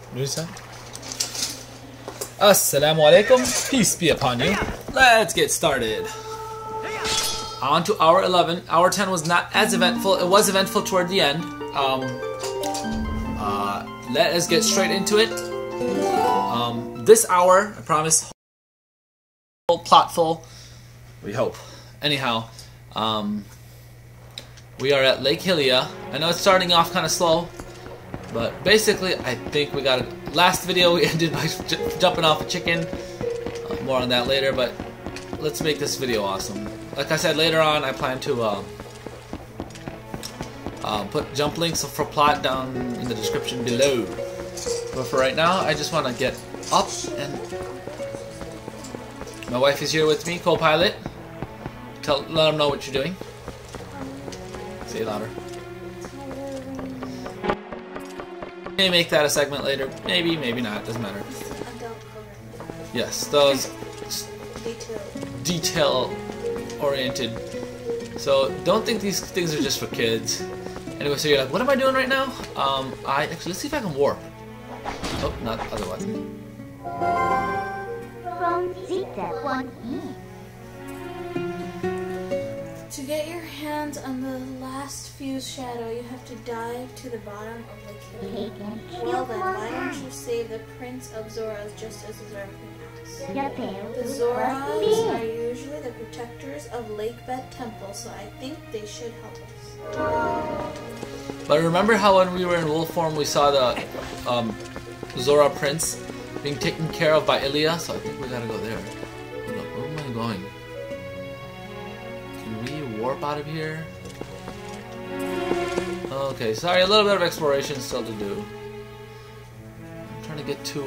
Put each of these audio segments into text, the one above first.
Assalamu-Alaykum, peace be upon you. Let's get started. On to hour 11. Hour 10 was not as eventful. It was eventful toward the end. Let us get straight into it. This hour, I promise, whole plotful. We hope. Anyhow, we are at Lake Hillier. I know it's starting off kind of slow, but basically, I think we got it. Last video we ended by jumping off a chicken. More on that later, but let's make this video awesome. Like I said, later on, I plan to put jump links for plot down in the description below. But for right now, I just want to get up, and my wife is here with me, co-pilot. Let them know what you're doing. Say it louder. May make that a segment later. Maybe, maybe not. Doesn't matter. Yes, those detail-oriented. So don't think these things are just for kids. Anyway, so you're like, what am I doing right now? Actually, let's see if I can warp. Oh, not the other button. To get your hands on the last fuse shadow, you have to dive to the bottom of the cave. Well then, why don't you save the Prince of Zoras just as Zora asked? The Zoras are usually the protectors of Lakebed Temple, so I think they should help us. But remember how when we were in wolf form we saw the Zora Prince being taken care of by Ilya? So I think we gotta go there. Hold up, where am I going? Warp out of here. Okay, sorry, a little bit of exploration still to do. I'm trying to get to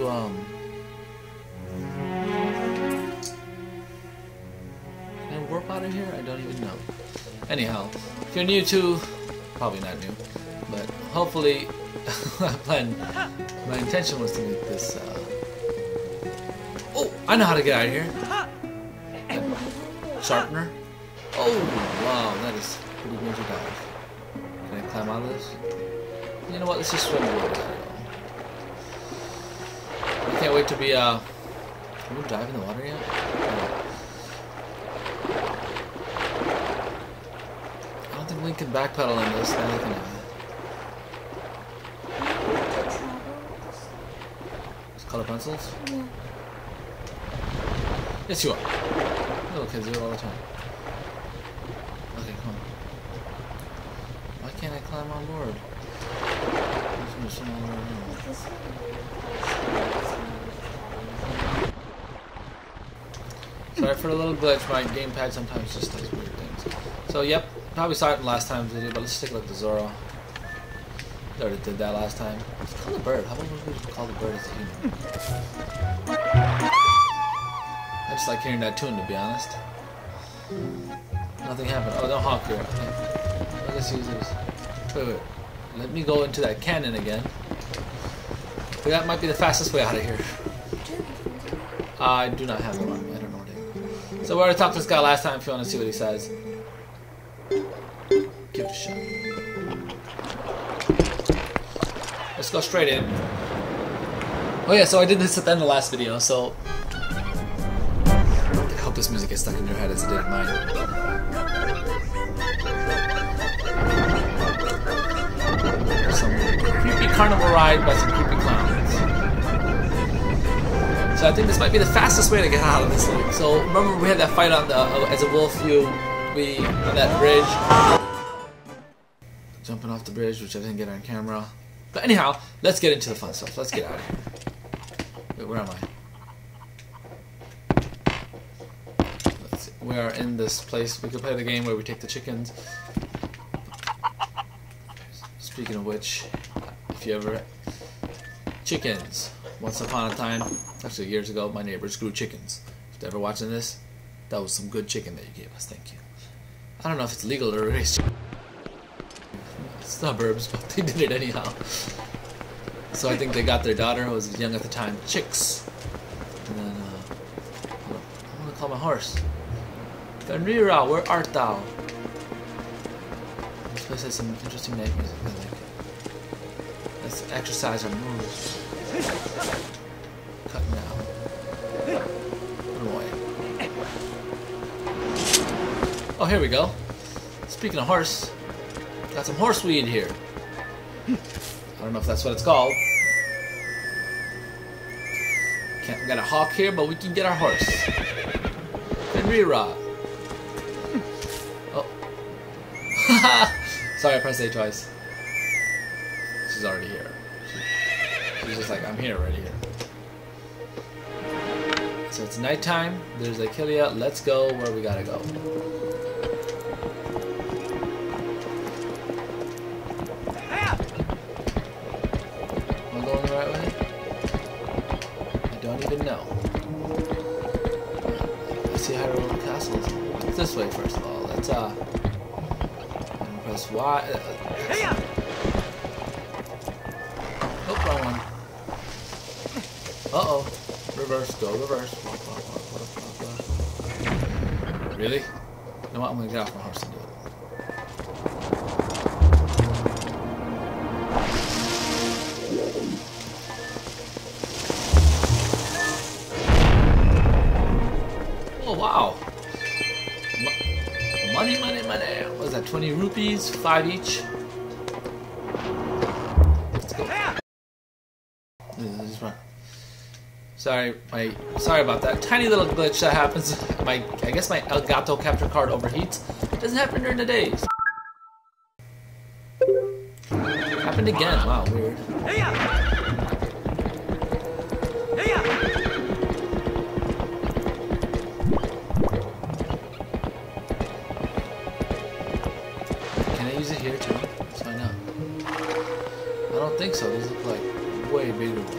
can I warp out of here? I don't even know. Anyhow, if you're new to, probably not new, but hopefully my intention was to make this oh, I know how to get out of here. Sharpener. Oh, wow, that is pretty major dive. Can I climb out of this? You know what, let's just swim a little bit. I can't wait to be, can we dive in the water yet? No. I don't think we can backpedal on this. Now can It's color pencils? Yeah. Yes, you are. Little kids do it all the time. Okay, come on. Why can't I climb on board? Sorry for the little glitch, my gamepad sometimes just does weird things. So, yep, probably saw it in last time's video, but let's take a look at the Zora. I already did that last time. Let's call the bird. How about we call the bird as a human? I just like hearing that tune, to be honest. Nothing happened. Oh, don't honk here. Okay. Let's use this. Wait. Let me go into that cannon again. That might be the fastest way out of here. I do not have one on me. I don't know what it is. So we already talked to this guy last time if you want to see what he says. Give it a shot. Let's go straight in. Oh yeah, so I did this at the end of the last video, so I hope this music gets stuck in your head as it did in mine. Some creepy carnival ride by some creepy clowns. So I think this might be the fastest way to get out of this lake. So remember we had that fight on the as a wolf view, on that bridge, jumping off the bridge, which I didn't get on camera. But anyhow, let's get into the fun stuff. Let's get out of here. Wait, where am I? Let's see. We are in this place. We could play the game where we take the chickens. Speaking of which, if you ever... Chickens. Once upon a time, actually years ago, my neighbors grew chickens. If you're ever watching this, that was some good chicken that you gave us. Thank you. I don't know if it's legal to raise chickens. Suburbs, but they did it anyhow. So I think they got their daughter, who was young at the time, Chicks. And then, I want to call my horse. Fenrira, where art thou? This place has some interesting night music. I like it. exercise our moves. Cut now. Put away. Oh, here we go. Speaking of horse, got some horse weed here. I don't know if that's what it's called. Can't get a hawk here, but we can get our horse. Fenrira. Oh. Sorry, I pressed A twice. She's already here. She's just like, I'm here, already here. So it's nighttime. There's Achillea. Let's go where we gotta go. Am I going the right way? I don't even know. Let's see how to roll the castles. It's this way, first of all. Let's press Y. Oh, wrong one. Uh-oh. Reverse, go reverse. Walk. Really? You know what? I'm gonna get off my horse and do it. Oh, wow. Money. What is that? 20 rupees? 5 each? Let's go. Just run. Sorry about that tiny little glitch that happens. I guess my Elgato capture card overheats. It doesn't happen during the days. Happened again. Wow, weird. Can I use it here too? Let's find out. I don't think so. These look like way bigger ones.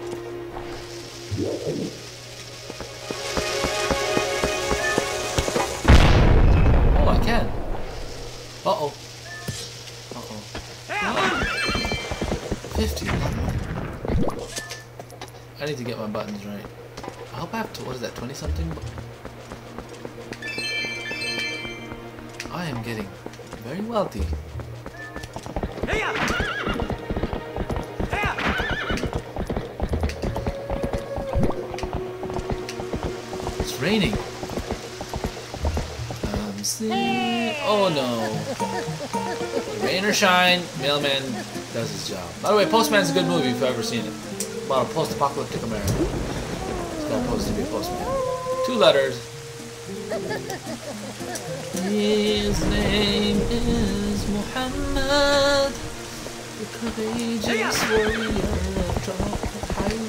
Oh, I can. Uh-oh. 50. I need to get my buttons right. I hope I have to, what is that, 20 something? I am getting very wealthy. It's raining. I'm sleeping. Oh no. Rain or shine, mailman does his job. By the way, Postman's a good movie if you've ever seen it. About a post-apocalyptic America. It's supposed to be a postman. 2 letters. His name is Muhammad, the courageous warrior of tropical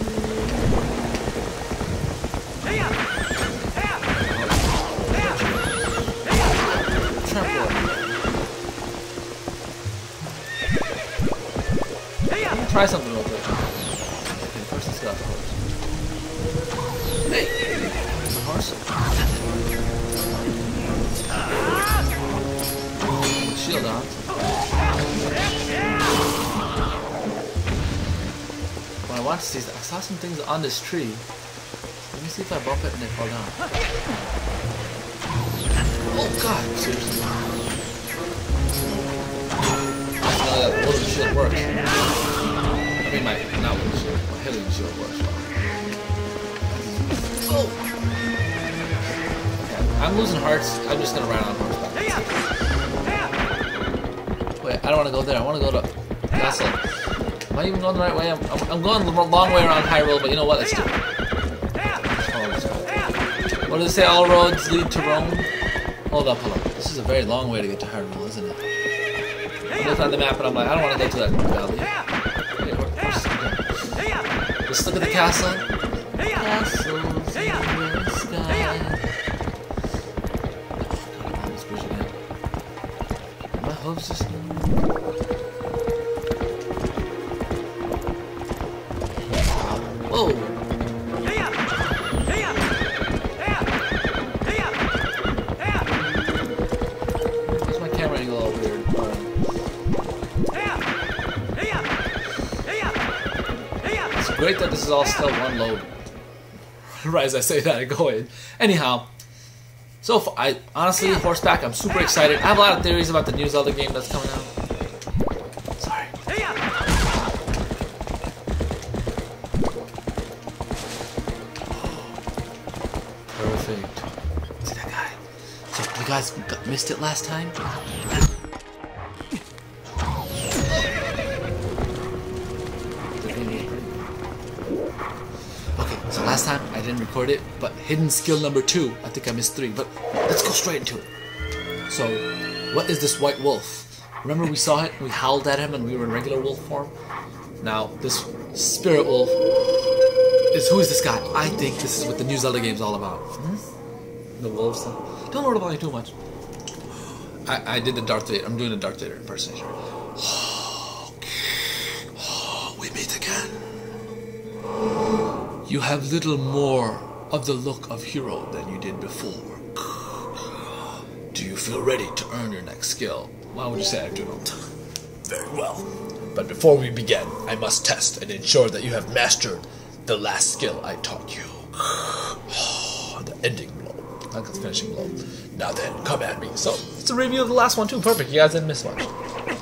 Try something real quick. Okay, first let's get off the horse. Hey! The horse? Shield on. What I want to see is, I saw some things on this tree. Let me see if I bump it and they fall down. Oh god, seriously. I know that wooden shield works. I mean, not wooden shield, my healing shield works well. Oh! Okay, I'm losing hearts. I'm just gonna ride on horseback. Wait, I don't want to go there. I want to go to Castle. Am I even going the right way? I'm going the long way around Hyrule, but you know what? Let's do it. What does it say? All roads lead to Rome? Hold up. This is a very long way to get to Hyrule, isn't it? I looked on the map and I'm like, I don't want to go to that valley. Let's look at the castle. Castles in the sky. This bridge again. My hopes just. Whoa! Where's my camera angle all weird? It's great that this is all still one load. Right as I say that, I go in. Anyhow, so far, honestly, horseback, I'm super excited. I have a lot of theories about the new Zelda game that's coming out. Sorry. Perfect. See that guy? So you guys missed it last time? Okay, so last time I didn't record it, but hidden skill number 2, I think I missed 3, but let's go straight into it. So, what is this white wolf? Remember we saw it, we howled at him and we were in regular wolf form? Now, this spirit wolf who is this guy? I think this is what the new Zelda game is all about. The wolves. Don't worry about it too much. I did the Darth Vader. I'm doing the Darth Vader impersonation. We meet again. You have little more of the look of hero than you did before. Do you feel ready to earn your next skill? Why would you say I do not? Very well. But before we begin, I must test and ensure that you have mastered the last skill I taught you. The ending blow. Not the finishing blow. Now then, come at me. So, it's a review of the last one too. Perfect. You guys didn't miss much.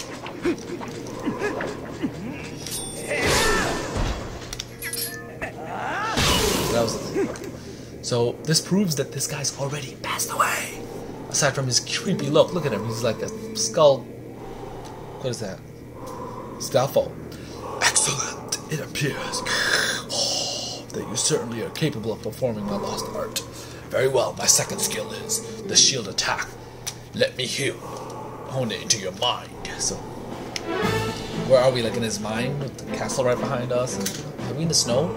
So, this proves that this guy's already passed away. Aside from his creepy look. Look at him. He's like a skull. What is that? Scaffold. Excellent. It appears that you certainly are capable of performing my lost art. Very well, my second skill is the shield attack. Let me hone it into your mind. So, where are we? Like in his mind with the castle right behind us? Are we in the snow?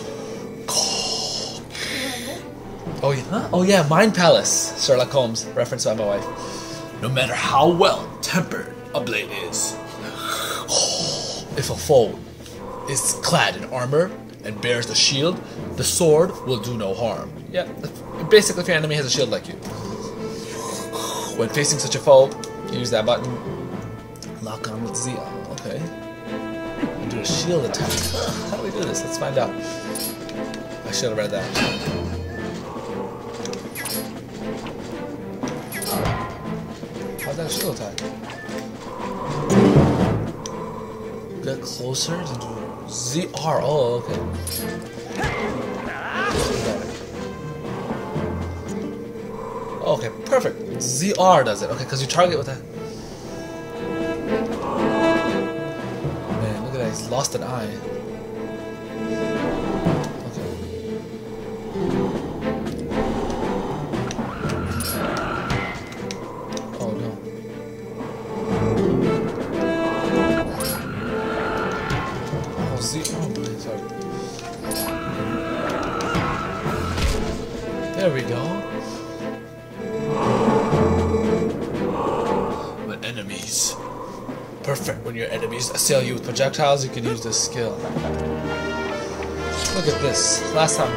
Oh yeah, huh? Oh yeah, Mind Palace. Sherlock Holmes, reference by my wife. No matter how well tempered a blade is, if a foe is clad in armor and bears the shield, the sword will do no harm. Yeah, basically if your enemy has a shield like you. When facing such a foe, use that button. Lock on with Z. Okay. And do a shield attack. How do we do this? Let's find out. I should have read that. How's that a shield attack? Get closer to do ZR. Oh, okay. Okay, perfect. ZR does it. Okay, because you target with that. Man, look at that. He's lost an eye. Okay. Oh no. Oh, sorry. There we go. Perfect. When your enemies assail you with projectiles, you can use this skill. Look at this. Last time.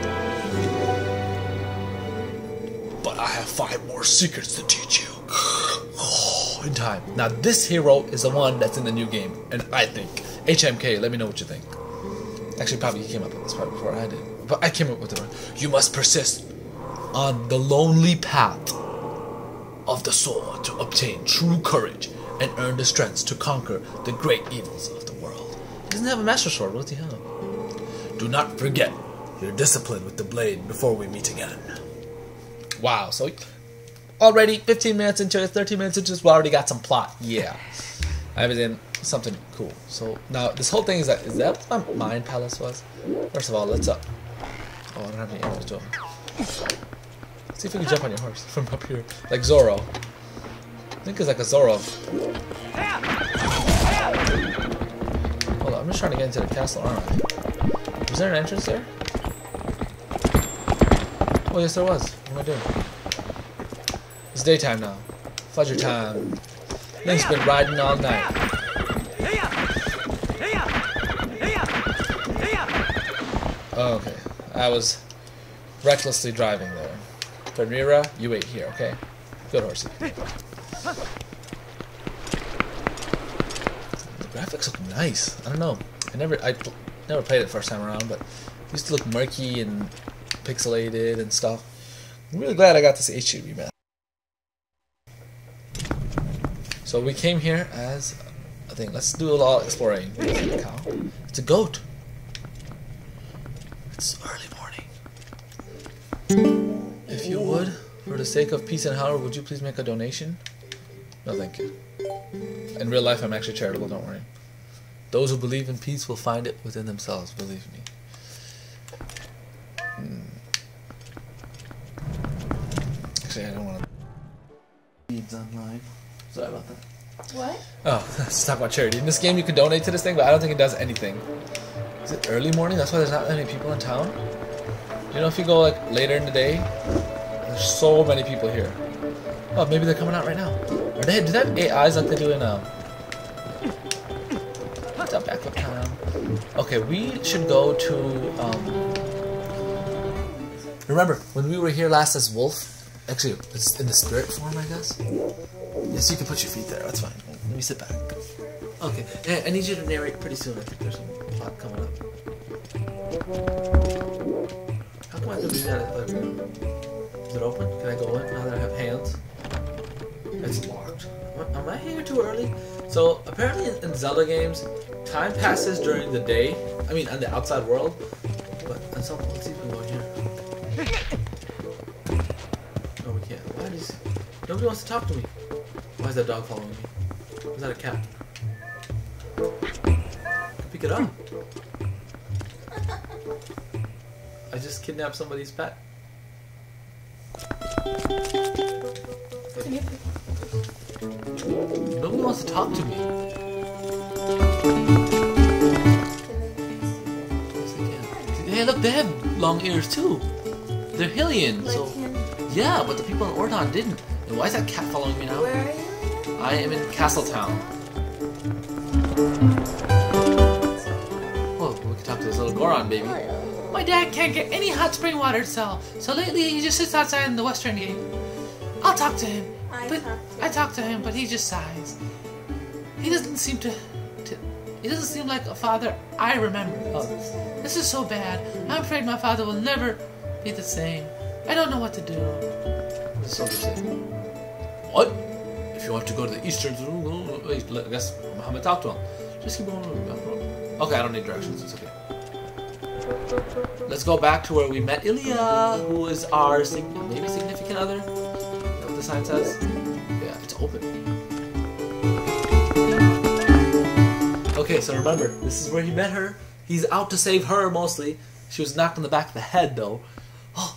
But I have 5 more secrets to teach you. In time. Now this hero is the one that's in the new game, and I think HMK. Let me know what you think. Actually, probably he came up with this part before I did, but I came up with it. You must persist on the lonely path of the soul to obtain true courage and earn the strength to conquer the great evils of the world. He doesn't have a master sword. What does he have? Do not forget your discipline with the blade before we meet again. Wow. So already 15 minutes into it, 13 minutes into it, we already got some plot. Yeah. I was in something cool. So now this whole thing is that what my Mind Palace was? First of all, let's up. Oh, I don't have any arrows to him. See if we can jump on your horse from up here. Like Zorro. I think it's like a Zorro. Hold on, I'm just trying to get into the castle, aren't I? Was there an entrance there? Oh, yes, there was. What am I doing? It's daytime now. Fudger time. Link's been riding all night. Oh, okay. I was recklessly driving there. Fenrira, you wait here, okay? Good horsey. The graphics look nice. I don't know. I never played it first time around, but it used to look murky and pixelated and stuff. I'm really glad I got this HD remaster. So we came here as I think let's do a little exploring. It's a cow. It's a goat. It's early morning. the sake of peace and power, would you please make a donation? No, thank you. In real life, I'm actually charitable, don't worry. Those who believe in peace will find it within themselves, believe me. Actually, I don't want to... Needs online. Sorry about that. What? Oh, let's talk about charity. In this game, you can donate to this thing, but I don't think it does anything. Is it early morning? That's why there's not many people in town? You know, if you go like later in the day, there's so many people here. Oh, maybe they're coming out right now. Do they have AIs like they do in what's up, backup time? Okay, we should go to remember when we were here last as Wolf? Actually, it's in the spirit form, I guess. Yes, you can put your feet there. That's fine. Let me sit back. Okay, hey, I need you to narrate pretty soon. I think there's some plot coming up. How come I have to do that? Is it open? Can I go in now that I have hands? It's locked. Am I here too early? So apparently in Zelda games, time passes during the day. I mean, on the outside world. But on some, let's see if we can go in here. No, we can't. Why is nobody wants to talk to me? Why is that dog following me? Is that a cat? Pick it up. I just kidnapped somebody's pet. Nobody wants to talk to me. Hey, look, they have long ears too. They're Hylian, so yeah, but the people in Ordon didn't. And why is that cat following me now? Where are you? I am in Castletown. Oh, we can talk to this little Goron baby. My dad can't get any hot spring water to sell, so lately he just sits outside in the western gate. I'll talk to him. I talk to him, but he just sighs. He doesn't seem he doesn't seem like a father I remember. Oh, this is so bad. I'm afraid my father will never be the same. I don't know what to do. What does the soldier say? What? If you want to go to the eastern... I guess Muhammad talked to him. Just keep going. Okay, I don't need directions. It's okay. Let's go back to where we met Ilya, who is our maybe significant other. Is that what the sign says? Yeah, it's open. Okay, so remember, this is where he met her. He's out to save her mostly. She was knocked on the back of the head, though. Oh.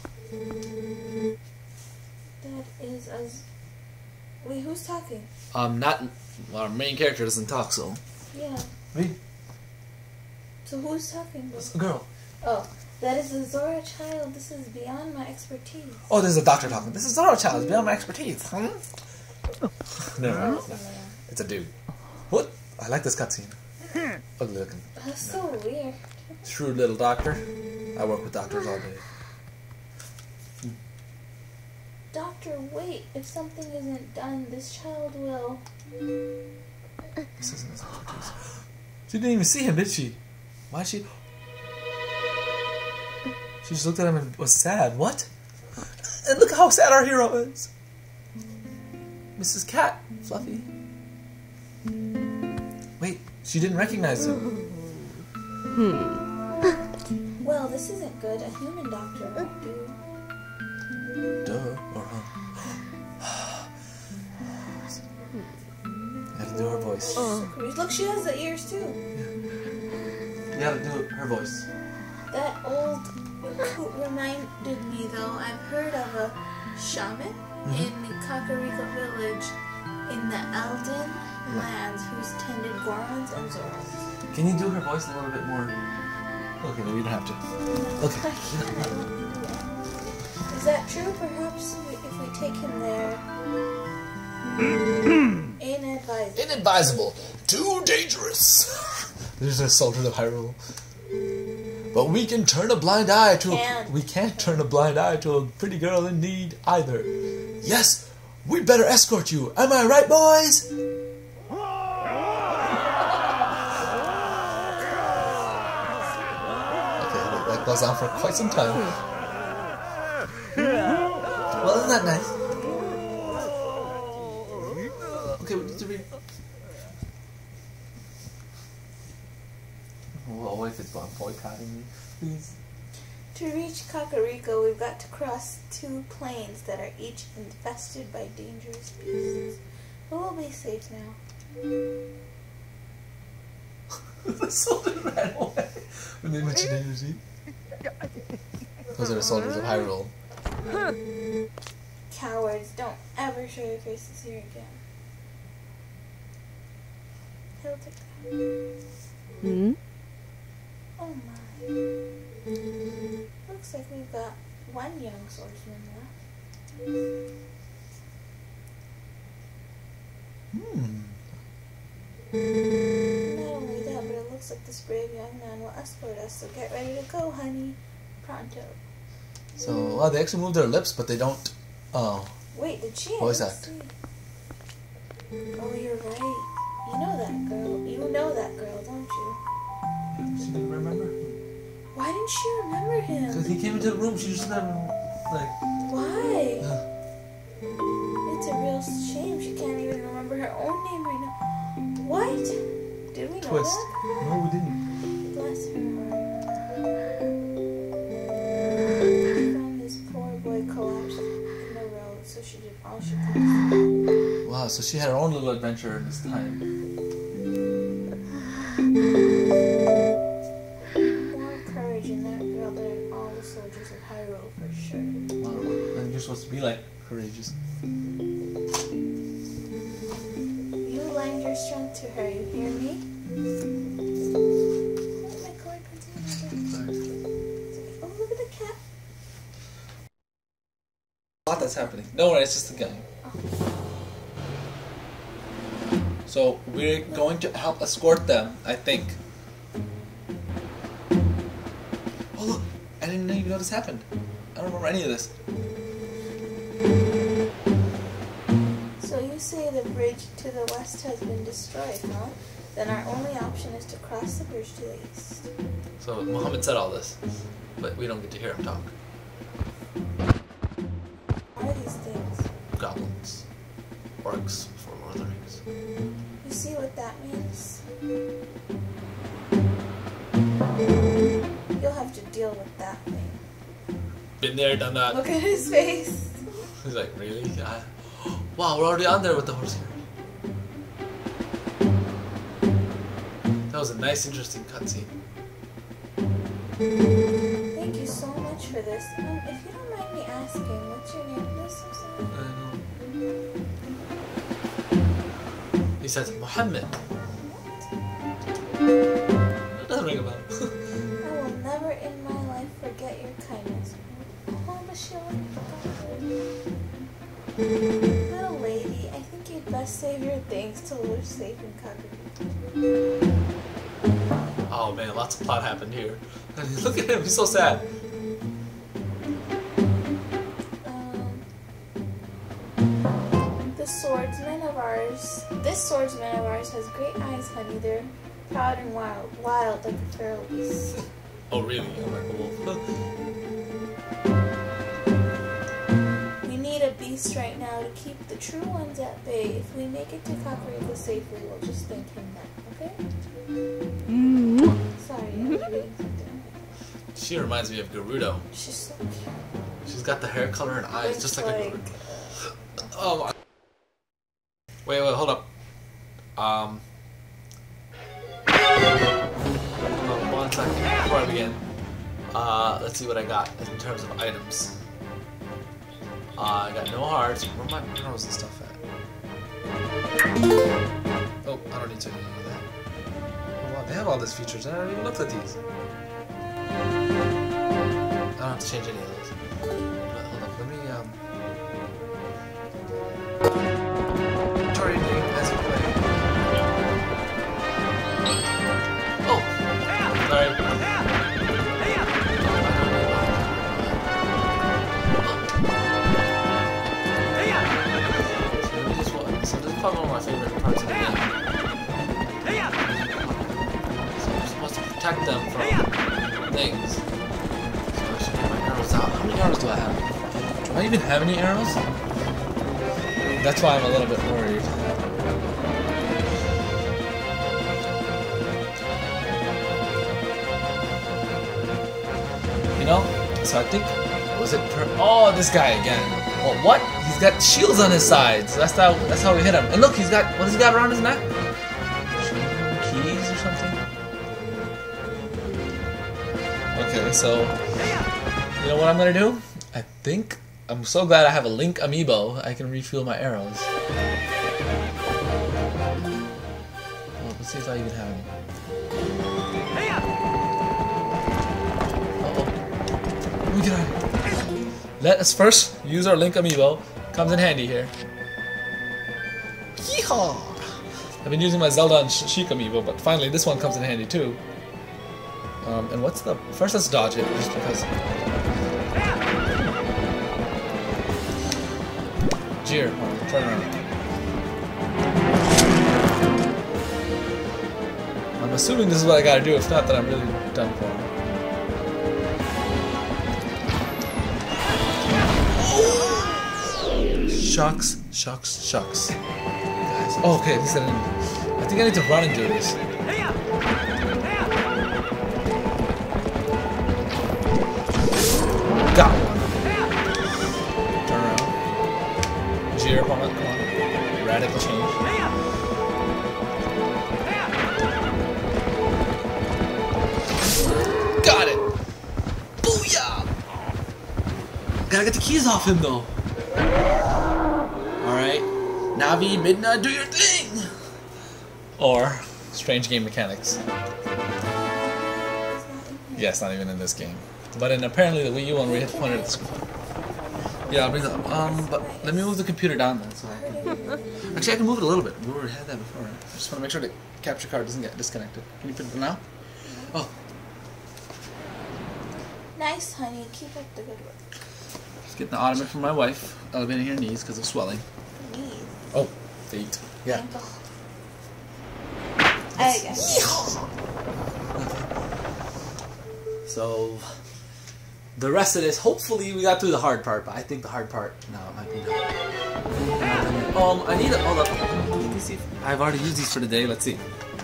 That is as... Wait, who's talking? Not... Well, our main character doesn't talk, so... Yeah. Me? So who's talking? It's a girl. Oh, that is a Zora child. This is beyond my expertise. Oh, there's a doctor talking. This is Zora child. It's beyond my expertise. Hmm? No, it's a dude. What? I like this cutscene. Ugly looking. That's so weird. Shrewd little doctor. I work with doctors all day. Doctor, wait. If something isn't done, this child will... This isn't his expertise. She didn't even see him, did she? Why'd she... She just looked at him and was sad. What? And look how sad our hero is. Mrs. Cat. Fluffy. Wait, she didn't recognize him. Well, this isn't good. A human doctor won't do. Duh. Or You gotta do her voice. Look, she has the ears too. Yeah. You gotta do her voice. That old coot reminded me, though. I've heard of a shaman in Kakariko village in the Elden lands who's tended Gorons and Zoras. Can you do her voice a little bit more? Okay, no, you don't have to. Okay. Is that true? Perhaps if we take him there. Inadvisable. Inadvisable. Too dangerous. There's a soldier of Hyrule. But we can turn a blind eye to we can't turn a blind eye to a pretty girl in need either. Yes, we'd better escort you. Am I right, boys? Okay, that goes on for quite some time. Well, isn't that nice? Okay, we need to read. Oh, if it's boycotting me, please. To reach Kakariko, we've got to cross 2 plains that are each infested by dangerous beasts. But we'll be safe now. The soldiers ran away when they mentioned energy. Those are the soldiers of Hyrule. Cowards, don't ever show your faces here again. He'll take that. Oh my. Looks like we've got 1 young swordsman left. Not only that, but it looks like this brave young man will escort us, so get ready to go, honey. Pronto. So, wow, they actually move their lips, but they don't. Oh. Wait, did she? Voice act. Oh, you're right. You know that girl. You know that girl, don't you? She didn't remember. Why didn't she remember him? Because he came into the room, she just never, like... Why? It's a real shame she can't even remember her own name right now. What? Did we know Twist. that? No, we didn't. Bless her heart. She found this poor boy collapsed in the road, so she did all she could. Wow, so she had her own little adventure this time. More courage in that girl than in all the soldiers of Hyrule, for sure. Wow, and you're supposed to be like courageous. You lend your strength to her, you hear me? Oh, my cord continues. Sorry. Oh, look at the cat. A lot that's happening. No worries, it's just a game. So we're going to help escort them, I think. Oh look, I didn't even know this happened. I don't remember any of this. So you say the bridge to the west has been destroyed, huh? Then our only option is to cross the bridge to the east. So Muhammad said all this, but we don't get to hear him talk. What are these things? Goblins. Orcs for Lord of the Rings. You see what that means? You'll have to deal with that thing. Been there, done that. Look at his face. He's like, really? Wow, we're already on there with the horse carriage. That was a nice, interesting cutscene. Thank you so much for this. If you don't mind me asking, what's your name? This or something? I know. He says, Muhammad. That doesn't ring a bell. I will never in my life forget your kindness. Oh, Michelle. Little lady, I think you'd best save your thanks till we're safe in Kakariko. Oh man, lots of plot happened here. Look at him, he's so sad. This swordsman of ours has great eyes, honey. They're proud and wild like a feral beast. Oh really? I'm like a wolf. We need a beast right now to keep the true ones at bay. If we make it to Kakariko safely, we'll just thank him then, okay? Sorry, I was reading something. She reminds me of Gerudo. She's so cute. She's got the hair color and eyes Looks just like a Gerudo. Oh my. Wait, hold up. Hold on 1 second before I begin. Let's see what I got in terms of items. I got no hearts. Where are my arrows and stuff at? Oh, I don't need to do that. Oh wow, they have all these features. I haven't even looked at these. I don't have to change any of those. But hold up, let me targeting as you play. Oh! Sorry. So this is probably one of my favorite parts of the game. So I'm supposed to protect them from things. So I should get my arrows out. How many arrows do I have? Do I even have any arrows? That's why I'm a little bit worried. You know, So I think, was it oh, this guy again. Oh, what? He's got shields on his sides. So that's how we hit him. And look, he's got, what does he got around his neck? Keys or something? Okay, so, you know what I'm gonna do? I think, I'm so glad I have a Link amiibo. I can refuel my arrows. Oh, let's see if I even have him. We get out of here. Let us first use our Link amiibo. Comes in handy here. Yeehaw! I've been using my Zelda and Sheik amiibo, but finally this one comes in handy too. And what's the... First let's dodge it, just because... Jeer, turn around. I'm assuming this is what I gotta do, if not then I'm really done for. Shucks, shucks, shucks. Guys. Oh, okay, this is an, I think I need to run and do this. Got one. Turn around. Jeer opponent, come on. Radical change. Got it! Booyah! Gotta get the keys off him though. Alright, Navi, Midna, do your thing! Or, strange game mechanics. Yes, not even in this game. But in apparently the Wii U one where you hit the pointer at the screen. Yeah, I'll bring that up. But let me move the computer down then. So actually, I can move it a little bit. We already had that before. I just want to make sure the capture card doesn't get disconnected. Can you put it now? Oh. Nice, honey. Keep up the good work. Just getting the ottoman from my wife. Elevating her knees because of swelling. Knees. Oh, feet. Yeah. Ankle. I guess. So, the rest of this, hopefully we got through the hard part, but I think the hard part, no, it might be done. I need a, hold up. Let me see if, I've already used these for the day, let's see.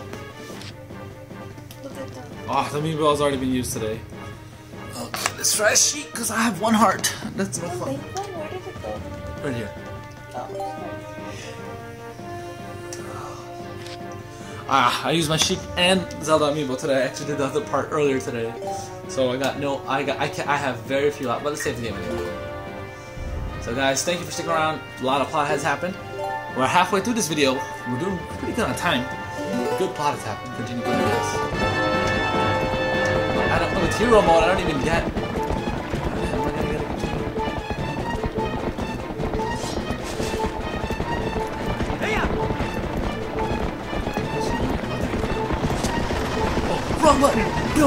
Look at them. Oh, the meatball's already been used today. Okay, let's try a sheet, because I have one heart. That's no fun. Where did it go? Right here. Oh. I used my Sheik and Zelda amiibo today. I actually did the other part earlier today. So I have very few out, but let's save the game anyway. So guys, thank you for sticking around. A lot of plot has happened. We're halfway through this video. We're doing pretty good on time. Good plot has happened. Continue doing this. I don't know, with hero mode, I don't even get. Wrong button! No!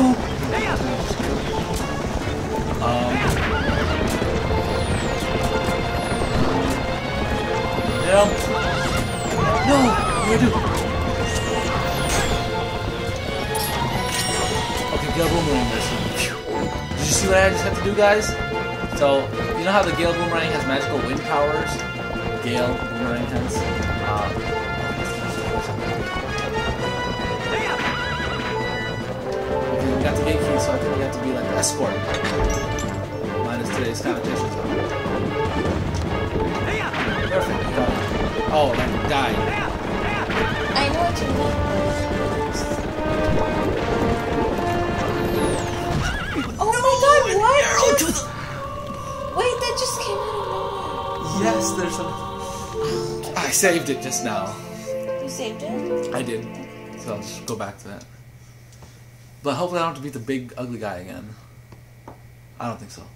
Yeah. No! What do I do? Okay, Gale Boomerang this. Did you see what I just had to do, guys? So, you know how the Gale Boomerang has magical wind powers? Gale Boomerang has. We got the gate key, so I think we have to be like escort. Minus today's connotations. Perfect. Oh, that died. I know what you mean. Oh my god, what? Wait, that just came out of nowhere. Yes, there's some. I saved it just now. You saved it? I did. So I'll just go back to that. But hopefully I don't have to beat the big ugly guy again. I don't think so.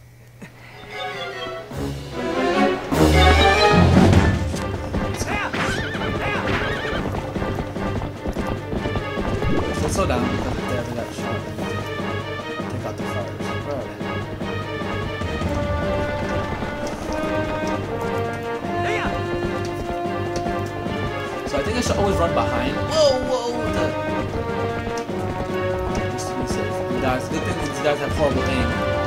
Let's slow down because if they haven't got shot, take out the fires. Where are they? So I think I should always run behind. Whoa, whoa! Guys, good thing these guys have horrible aim.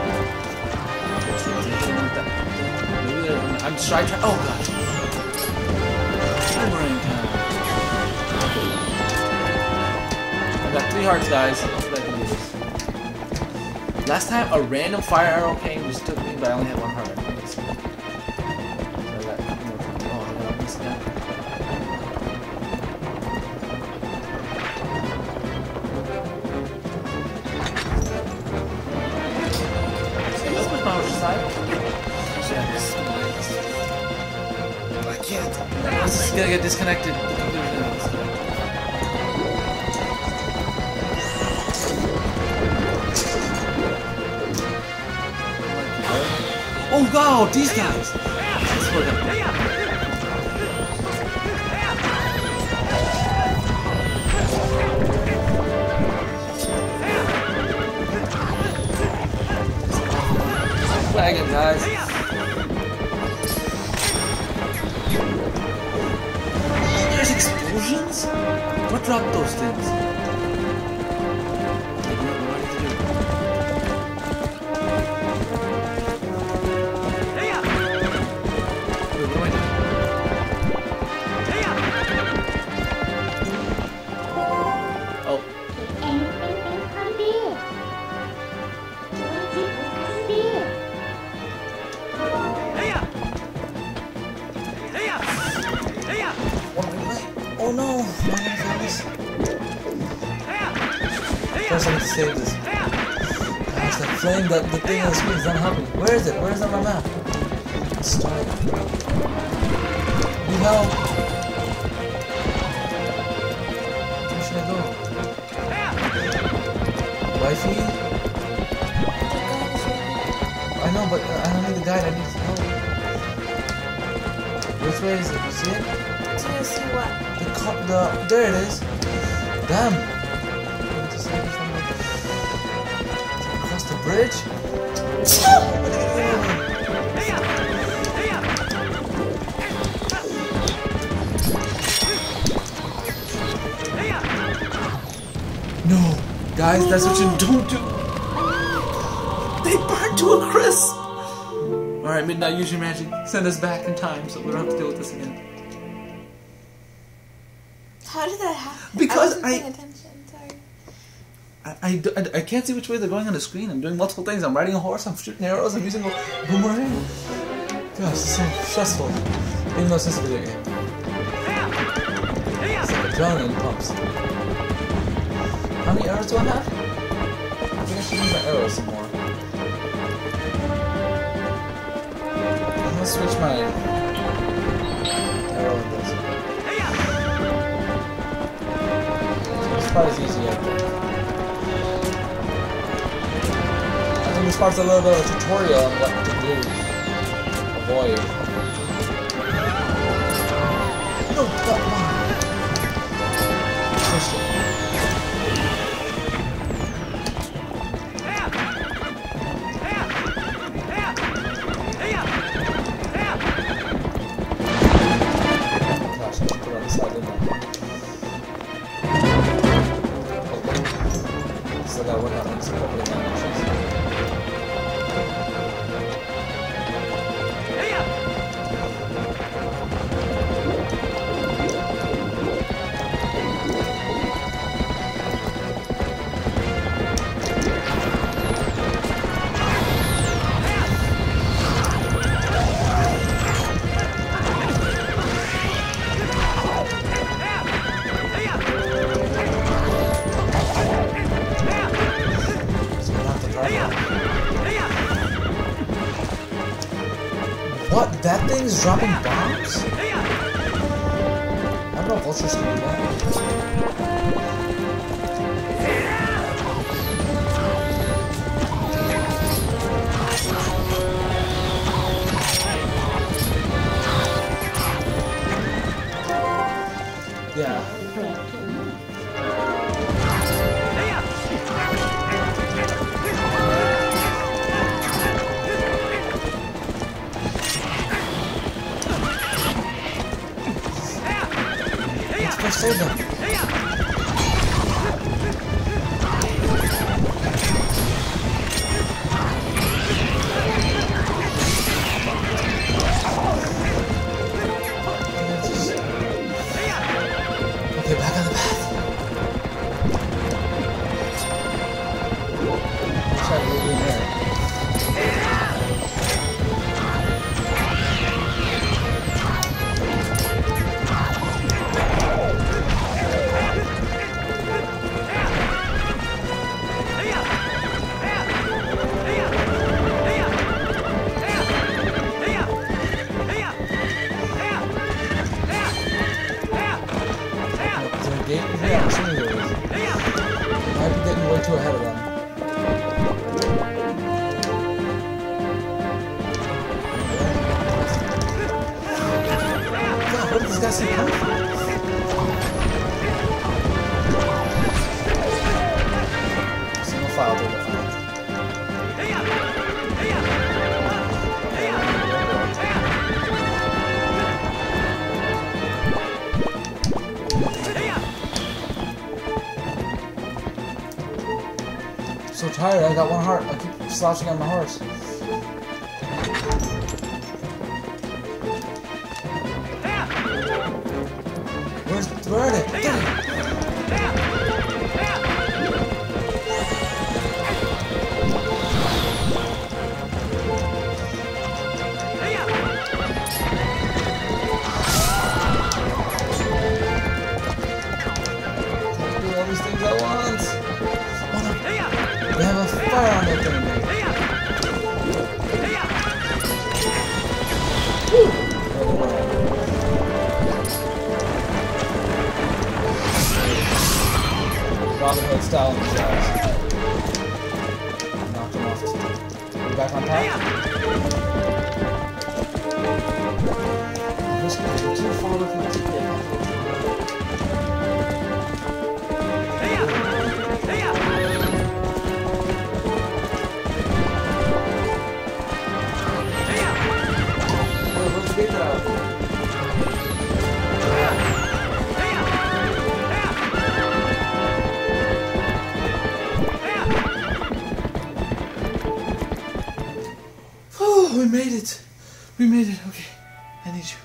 Maybe they're. I'm trying. Oh god! Boomerang time. I got 3 hearts, guys. Hopefully I can do this. Last time a random fire arrow came, just took me, but I only had 1 heart. So I got more. Oh, I got this guy. This was my side. I can't. This is gonna get disconnected. Oh wow, these guys! That's what Wagon, guys. There's explosions? What dropped those things? Oh no! First I need to save this. Gosh, that flame, the thing on the screen is not helping. Where is it? Where is it on my map? Start. Need help! Where should I go? Wifey? I know, but I don't need the guide, I need help. Which way is it? You see it? To see what? There it is. Damn. Across the bridge. No, guys, that's what you don't do. They burned to a crisp. All right, Midnight, use your magic. Send us back in time so we don't have to deal with this again. How did that happen? Because I wasn't paying attention. Sorry. I can't see which way they're going on the screen. I'm doing multiple things. I'm riding a horse. I'm shooting arrows. I'm using a boomerang. Gosh, it's so stressful. Even though it's just a video game. It's like adrenaline pumps. How many arrows do I have? I think I should use my arrows some more. I'm gonna switch my arrow with this. This part is easy, I think. I think this part's a little bit of a tutorial on what to do. Avoid. No, that one. Push it. Gosh, I should put it on the side, didn't I? So that we're not mixing up with the animations. What? That thing's dropping bombs? I don't know if vultures can do that. Yeah. Save them. Okay, back on the path. Try to is he coming from? Single file to the front. I'm so tired, I got one heart. I keep slouching on my horse. Where are they? Do all these things at once. Oh no. They have a fire on their thing. Robin Hood style in these guys. Knocked him off. Are we back on top? This guy is too far away from the TP. Where's the gate out? We made it! We made it, okay. I need you.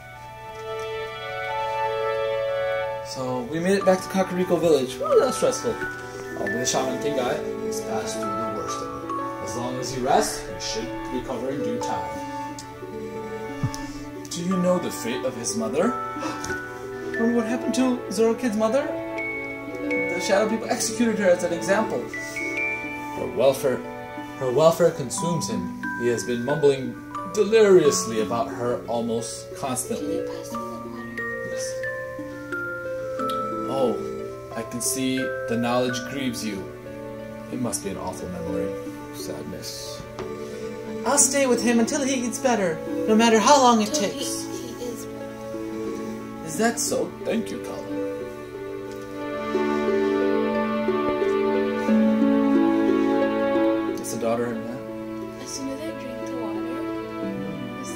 So, we made it back to Kakariko Village. Woo, that was stressful. I'll be the Shaman King guy. He's passed through the worst of it. As long as you rest, you should recover in due time. Do you know the fate of his mother? Remember what happened to Zoro Kid's mother? The Shadow People executed her as an example. Her welfare consumes him. He has been mumbling deliriously about her almost constantly. Can you pass me the water? Yes. Oh, I can see the knowledge grieves you. It must be an awful memory. Sadness. I'll stay with him until he gets better, no matter how long it takes. He is better. Is that so? Thank you, Colin. It's a daughter in that. As soon as I drink the water, it's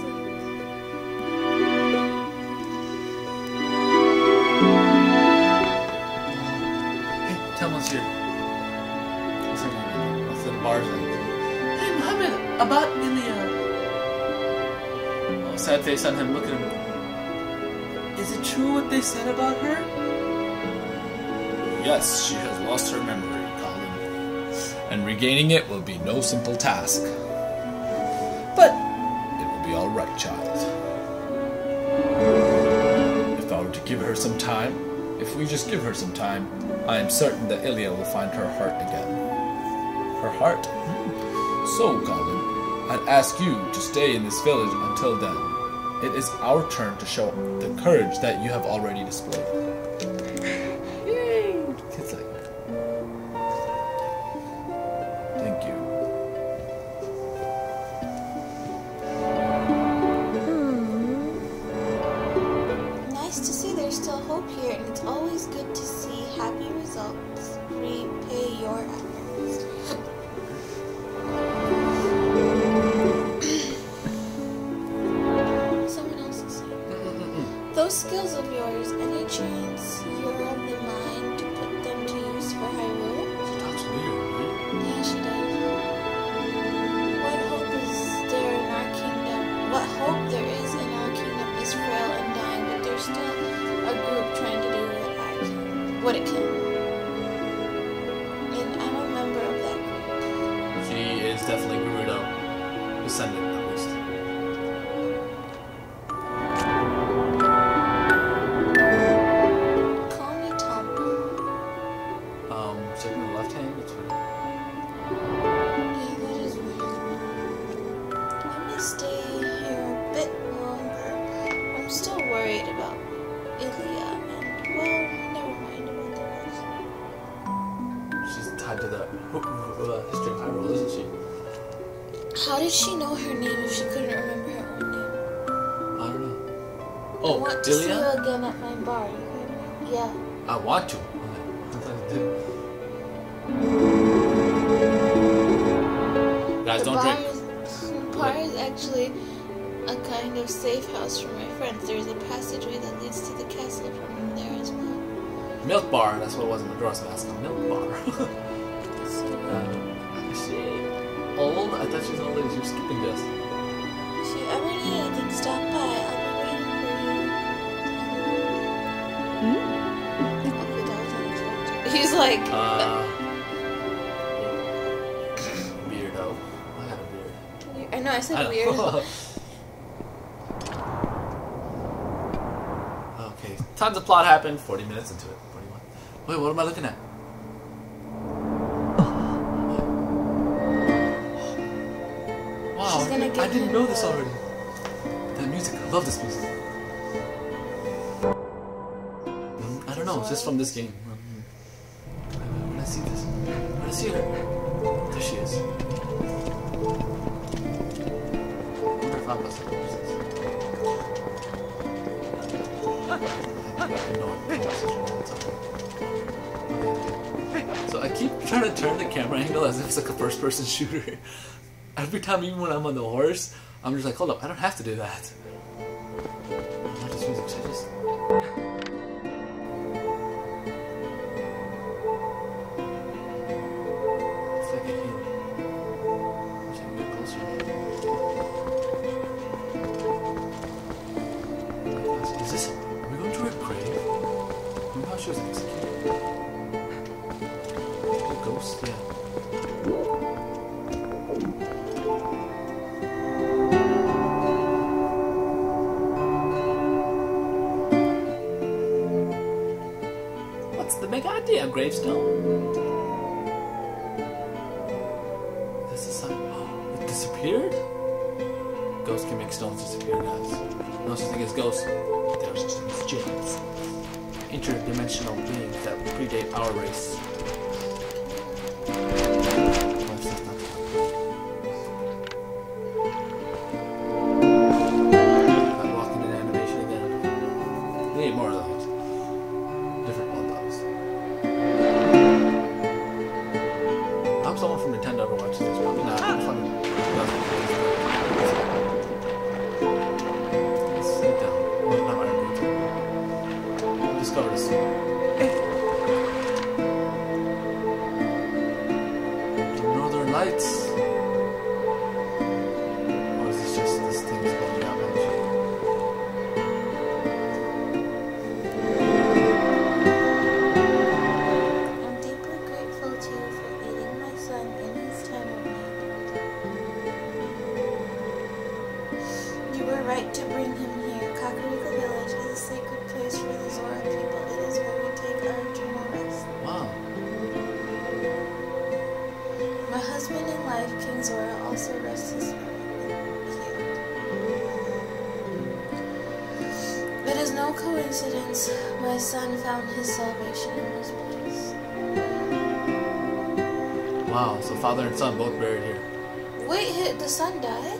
Hey, tell him what's here. What's the bars like? Hey, Muhammad, about Ilya. Oh, sad face on him. Look at him. Is it true what they said about her? Yes, she has lost her memory, Colin. And regaining it will be no simple task. But it will be alright, child. If I were to give her some time, if we just give her some time, I am certain that Ilya will find her heart again. Her heart? So, Colin, I'd ask you to stay in this village until then. It is our turn to show the courage that you have already displayed. Yay! Kids like that. Thank you. nice to see there's still hope here, and it's always good to see happy results repay your efforts. Those skills of yours, any chance you're of the mind to put them to use for Hyrule? She talks weird, right? Yeah, she does. What hope is there in our kingdom? What hope there is in our kingdom is frail and dying, but there's still a group trying to do what it can. And I'm a member of that group. She is definitely Gerudo descendant, at least. To the history of Hyrule, isn't she? How did she know her name if she couldn't remember her own name? I don't know. Oh, I want to see you Ilya? again at my bar. Yeah. I want to. Guys, don't drink. Bar is actually a kind of safe house for my friends. There's a passageway that leads to the castle from there as well. Milk bar, that's what it was in Majora's Mask. Milk bar. Is she old? I thought she was an old lady. She was skipping this. If you ever need anything, stop by. I'll be waiting for you. Okay, that was unexpected. He's like... Weirdo. I had a beard. I know, I said weird. Okay, tons of plot happened. 40 minutes into it. 41. Wait, what am I looking at? Wow, I didn't know this already. That music, I love this music. I don't know, it's just from this game. When I see this, when I see her, there she is. I wonder if I'm So I keep trying to turn the camera angle as if it's like a first-person shooter. Every time, even when I'm on the horse, I'm just like, hold up, I don't have to do that. Not just music, should I just... It's like a heel. Should I get closer? Is this... Are we going to her grave? Remember how she was executed? A ghost? Yeah. The big idea, gravestone. This is something. Oh, it disappeared? Ghosts can make stones disappear, guys. No such thing as ghosts. There's such thing as jinns. Interdimensional beings that predate our race. I'm walking in animation again. We need more of those. Different one though. I hope someone from Nintendo ever watches this. Probably not. Let's sit down. Oh, not my own. Discover this. The Northern Lights. Or is this just this thing's going out? Right to bring him here. Kakariko Village is a sacred place for the Zora people. It is where we take our eternal rest. Wow. My husband in life, King Zora, also rests his spirit here. It is no coincidence my son found his salvation in this place. Wow, so father and son both buried here. Wait, the son died?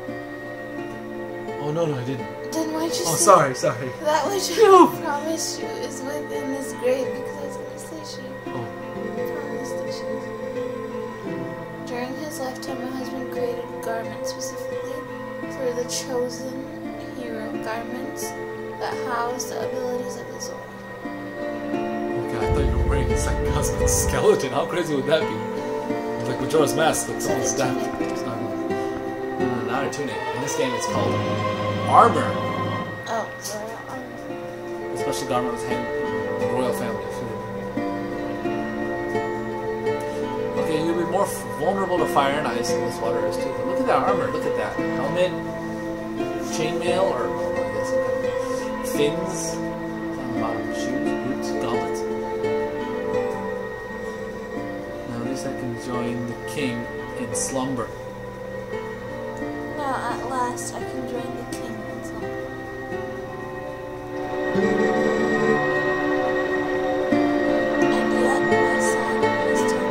Oh, no, I didn't. Then why'd you say... sorry. That which I promised you is within this grave, because I was going to say she promised that she was... During his lifetime, my husband created garments specifically for the chosen hero. Garments that house the abilities of the Zora. Okay, I thought you were wearing his second husband's skeleton. How crazy would that be? It's like Majora's Mask, like someone stabbed. It's not a tunic. In this game, it's called armor. Oh, Zora armor. A special garment was handed to the royal family. Okay, you'll be more vulnerable to fire and ice in this water is too. But look at that armor. Look at that helmet, chainmail, or I guess some kind of fins on the bottom. Shoes, boots, gauntlets. Now at least I can join the king in slumber. At last, I can join the king and slumber. And yet, my son is too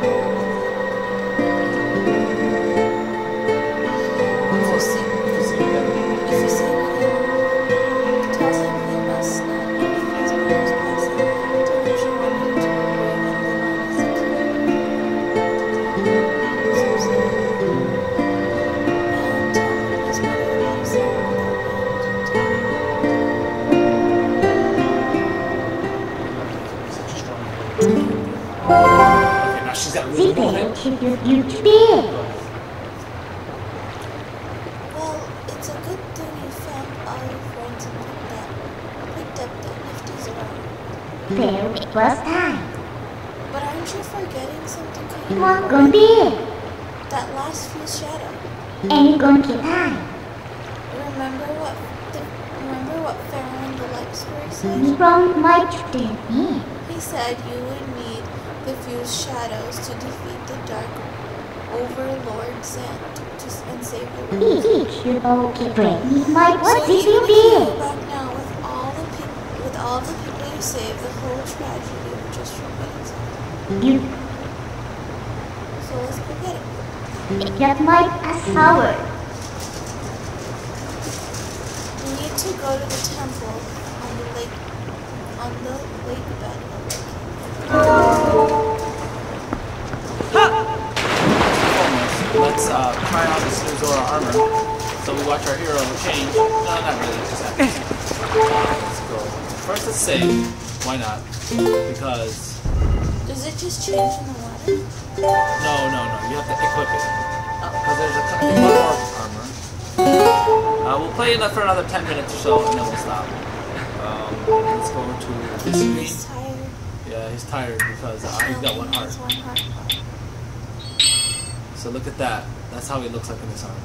If you see him again, tell him should your future be? Well, it's a good thing you found all your friends and picked up that nifty Zora. Well, it was time. But aren't you forgetting something kind It of was gonna be it. that last fuse shadow? And it's going to time. Remember what Pharaoh the Light Spirit said? From my trip, yeah. He said you would need the fused shadows to defeat the dark overlords and save the world. Teach you okay, friend. My what So did even you if you do? go back now with all the people you saved, the whole tragedy would just remains. You So let's go get it. get my power. We need to go to the temple on the lake bed. Let's try on this new Zora armor. So we watch our hero change. No, not really. Just after. Let's go. First, let's save. Why not? Because Does it just change in the water? no. You have to equip it. Because there's one more armor. We'll play for another 10 minutes or so, and then we'll stop. Let's go to this screen. He's tired. Yeah, he's tired because he's got one heart. He has one heart. So look at that. That's how he looks like in this armor.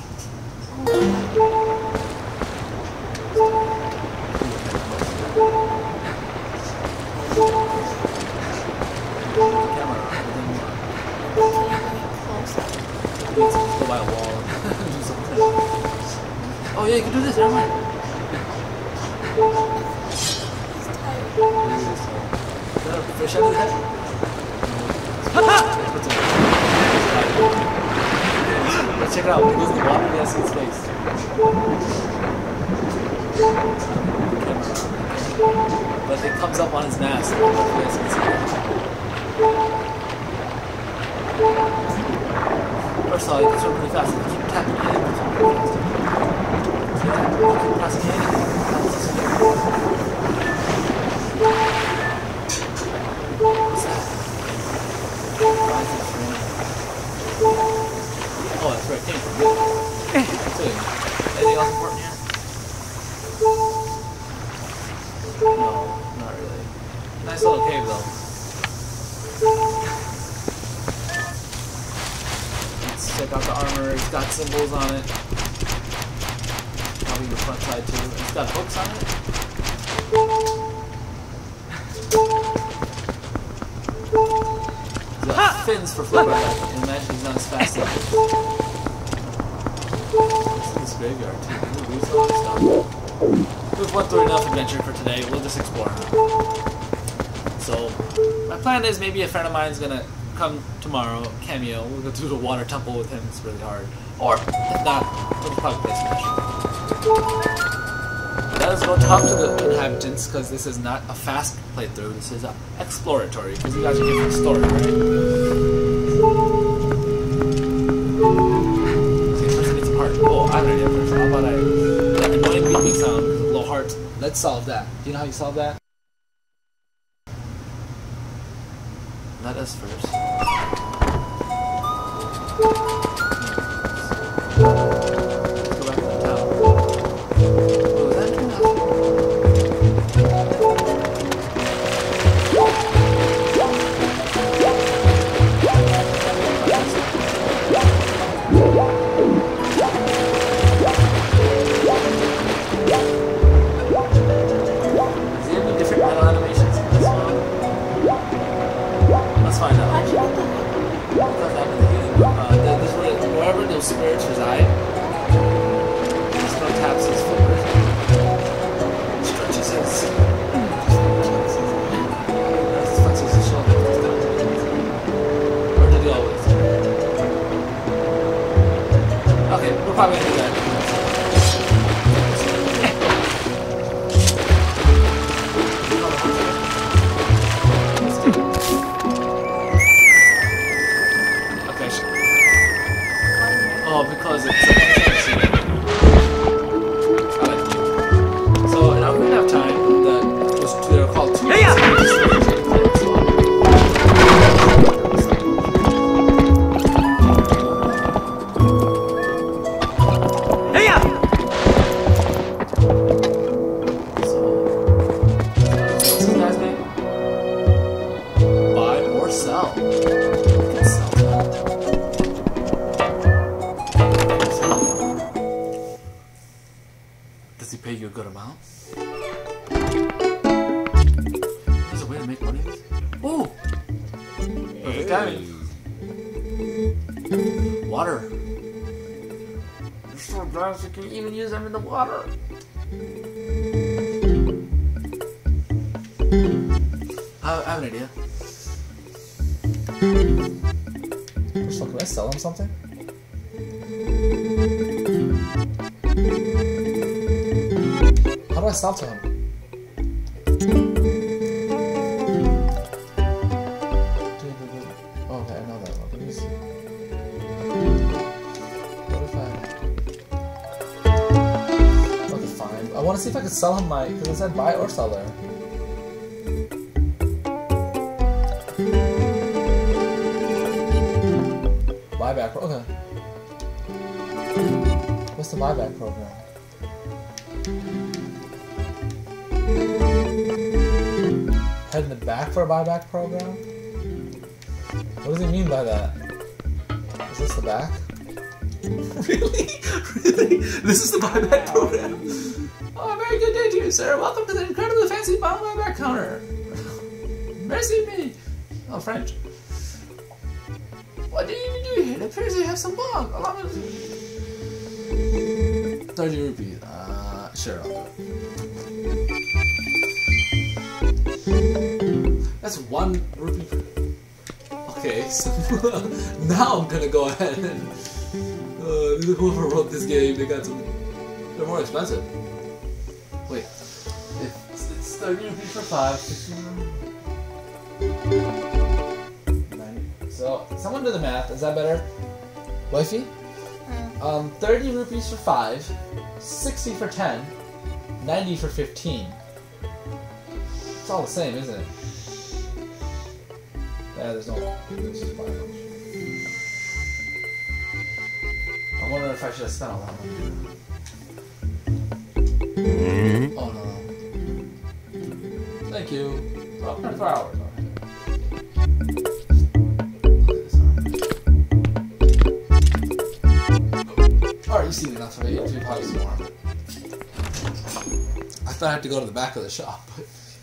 Camera. Go by a wall and do something. Oh yeah, you can do this. Never mind. Is that a fish out of that? Let's check it out. When he goes in the water, you gotta see his face. But it comes up on his mask. You guys can see it. First of all, you can swim really fast. You keep tapping your head. Yeah, you keep pressing your head. What's that? Oh, that's where it came from. Anything else important here? No, not really. Nice little cave though. Let's check out the armor. It's got symbols on it. Probably the front side too. It's got hooks on it. He's got fins for flipping. I can imagine he's not as fast as this graveyard too. We've went through enough adventure for today. We'll just explore now. So, my plan is maybe a friend of mine is gonna come tomorrow, cameo. We'll go to the water temple with him. It's really hard. Or if not, we'll probably play Smash. Let us go talk to the inhabitants because this is not a fast playthrough. This is exploratory because you guys are here for the story, right? Okay, first I need some heart. Oh, I don't know first. How about that annoying beeping sound? Low heart. Let's solve that. Do you know how you solve that? Let us first. Let's go back to the town. Oh, is that true? Is there any different metal animations in this one? Let's find out. Because wherever those spirits reside, this one taps his flippers, stretches his, flexes his shoulders. Or did he always? Okay, we're probably gonna do that. Oh, because it's I like you. So, now we have time. They're called two. so fast you can even use them in the water. I have an idea. First of all, can I sell him something? How do I sell to him? Okay, I know that one. Let me see. What if I... Okay, fine. I want to see if I can sell him my... Because it said buy or sell there. Buyback... Okay. What's the buyback program? Head in the back for a buyback program? What does he mean by that? Is this the back? Really? Really? This is the buyback program? Oh, very good day to you, sir. Welcome to the incredibly fancy buyback counter. Merci me. Oh, French. What do you even do here? It appears you have some bog. Along with 30 rupees. Sure, I'll do it. That's 1 rupee. Okay, so now I'm gonna go ahead and whoever wrote this game, they're more expensive. Wait, it's 30 rupees for 5. 90. So someone do the math. Is that better, wifey? 30 rupees for 5, 60 for 10, 90 for 15. It's all the same, isn't it? Yeah, there's no... This is fine. I wonder if I should have spent all that money. Oh no. Thank you. Oh, 24 hours. Alright, you've seen enough of it. You'll probably see more. I thought I had to go to the back of the shop, but...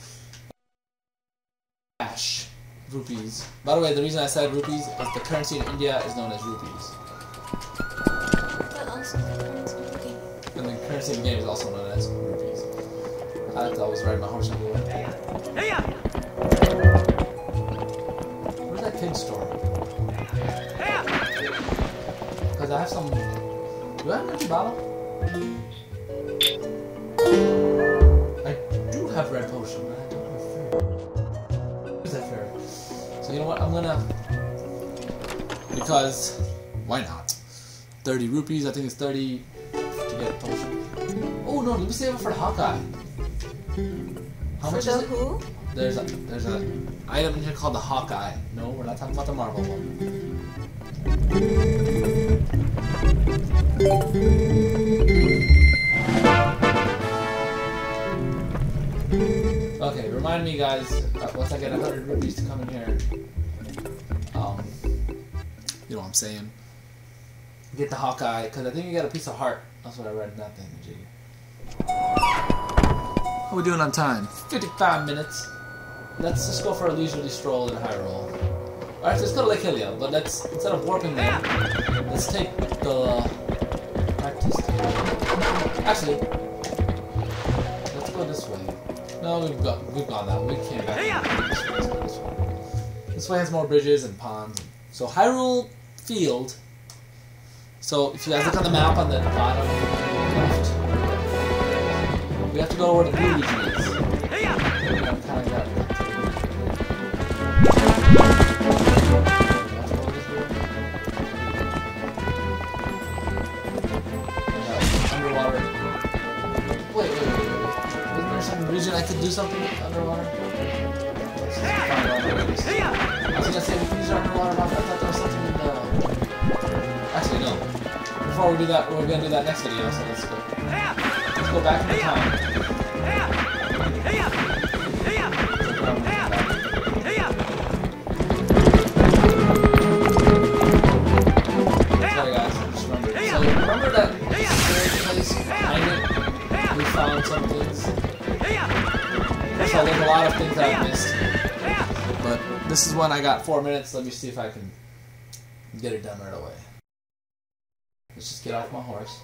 Cash. Rupees. By the way, the reason I said rupees is the currency in India is known as rupees. But also the currency in the game. And the currency in the game is also known as rupees. I like to always ride my horse everywhere. Where's that kid's store? Because I have some... Do I have an empty bottle? I do have red potion, but I don't have fair. Is that fair? So you know what? I'm gonna... Because... Why not? 30 rupees, I think it's 30 to get a potion. Oh no, let me save it for the Hawkeye. How much is it? Who? There's an item in here called the Hawkeye. No, we're not talking about the Marvel one. Okay, remind me guys, once I get 100 rupees to come in here, you know what I'm saying, get the Hawkeye, because I think you got a piece of heart. That's what I read in that thing, Jiggy. How are we doing on time? 55 minutes. Let's just go for a leisurely stroll in Hyrule. Alright, so let's go to Lake Hylia, but let's, instead of warping there, let's take the practice. Actually, let's go this way. No, we've gone that way. We came back. Let's go this way. This way has more bridges and ponds. So Hyrule Field. So if you guys look on the map on the bottom left, we have to go where the blue region is. Underwater. Wait. Wasn't there some region I could do something underwater? Let's find out what it is. I was gonna say we can use our underwater map. I thought there was something in the... Actually, no. Before we do that, we're gonna do that next video, so let's go. Let's go back into town. Sorry guys, I just remembered. So remember that place behind it? We found some things. So there's a lot of things that I missed. But this is when I got 4 minutes. Let me see if I can get it done right away. Let's just get off my horse.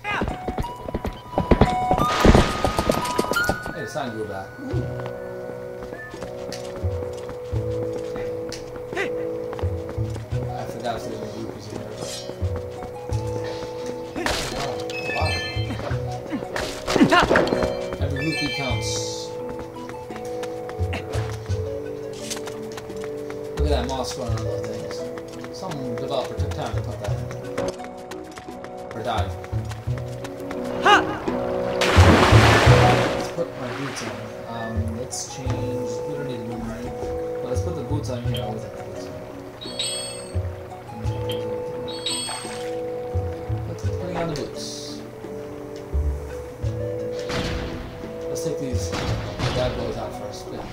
Hey, the sign grew back. I forgot if there was any rupees in there. Wow. Every rupee counts. Look at that moss growing on those things. Some developer took time to put that in. Or dive. Let's put my boots on. Let's change. We don't need a boomerang. But let's put the boots on here. I always have the boots on. Putting on the boots. Let's take these bad boys out first. Yeah.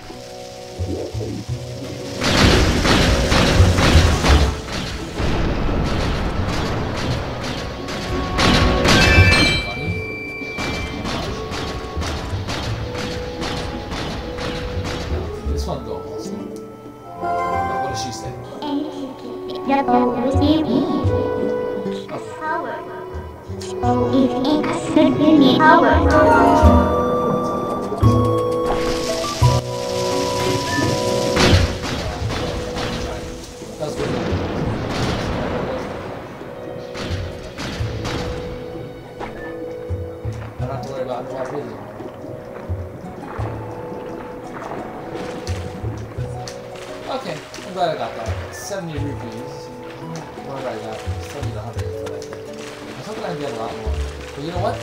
Okay, I'm glad I got that. 70 rupees. What did I got? 70 to 100 for that thing. I was hoping I'd get a lot more. But you know what?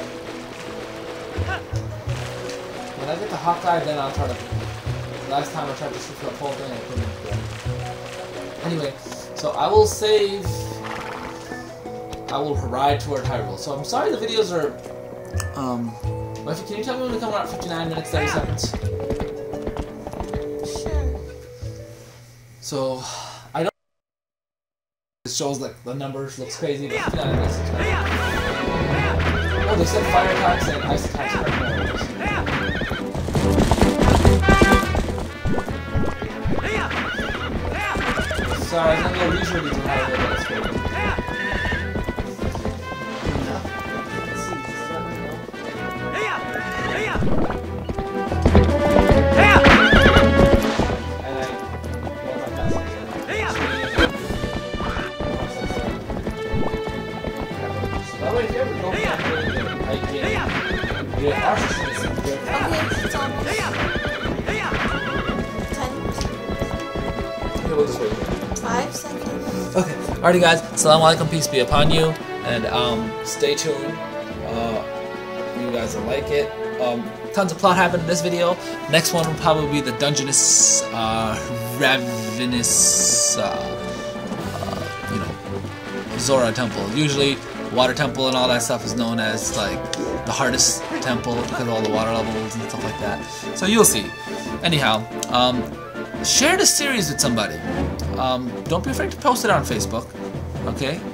When I get the hot dive, then I'll try to... Last time I tried to shoot for the whole thing and I couldn't do it. Anyway, so I will save... I will ride toward Hyrule. So I'm sorry the videos are... Wifey, can you tell me when we come around 59 minutes, 30 seconds? So, I don't. It shows like the numbers looks crazy, but 59 minutes. Oh, they said fire attacks and ice attacks are more. Sorry, I'm gonna go usually to Hyrule, but it's good. Okay, alrighty guys, Salaam Alaykum, peace be upon you, and stay tuned, you guys will like it. Tons of plot happened in this video. Next one will probably be the Dungeness, Ravenous, you know, Zora Temple. Usually, Water Temple and all that stuff is known as, like, the hardest temple because of all the water levels and stuff like that. So you'll see. Anyhow, share this series with somebody. Don't be afraid to post it on Facebook, okay?